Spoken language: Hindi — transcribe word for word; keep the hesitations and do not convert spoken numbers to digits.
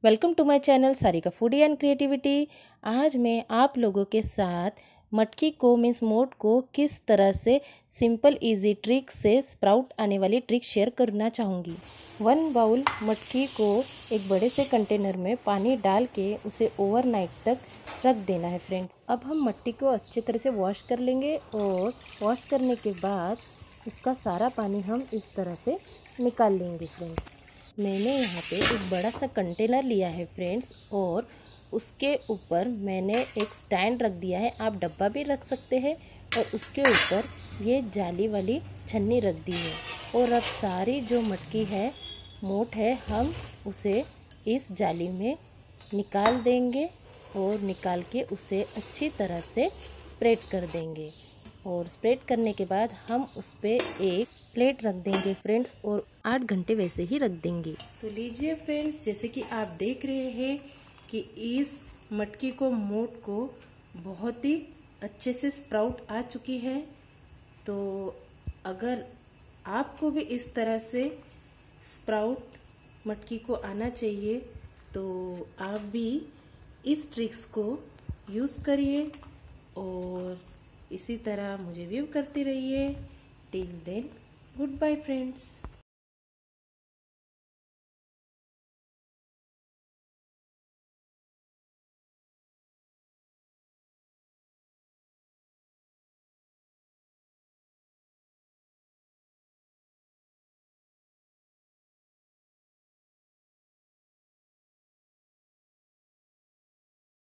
Welcome to my channel Sarika foodie and creativity. आज मैं आप लोगों के साथ मटकी को मीन्स मोट को किस तरह से सिंपल इजी ट्रिक से स्प्राउट आने वाली ट्रिक शेयर करना चाहूँगी। वन बाउल मटकी को एक बड़े से कंटेनर में पानी डाल के उसे ओवरनाइट तक रख देना है फ्रेंड्स। अब हम मटकी को अच्छी तरह से वॉश कर लेंगे और वॉश करने के बाद उसका सारा पानी हम इस तरह से निकाल लेंगे फ्रेंड्स। मैंने यहाँ पे एक बड़ा सा कंटेनर लिया है फ्रेंड्स और उसके ऊपर मैंने एक स्टैंड रख दिया है। आप डब्बा भी रख सकते हैं और उसके ऊपर ये जाली वाली छन्नी रख दी है। और अब सारी जो मटकी है मोट है हम उसे इस जाली में निकाल देंगे और निकाल के उसे अच्छी तरह से स्प्रेड कर देंगे। और स्प्रेड करने के बाद हम उस पर एक प्लेट रख देंगे फ्रेंड्स और आठ घंटे वैसे ही रख देंगे। तो लीजिए फ्रेंड्स, जैसे कि आप देख रहे हैं कि इस मटकी को मोट को बहुत ही अच्छे से स्प्राउट आ चुकी है। तो अगर आपको भी इस तरह से स्प्राउट मटकी को आना चाहिए तो आप भी इस ट्रिक्स को यूज़ करिए और इसी तरह मुझे व्यू करते रहिए। Till then good bye friends.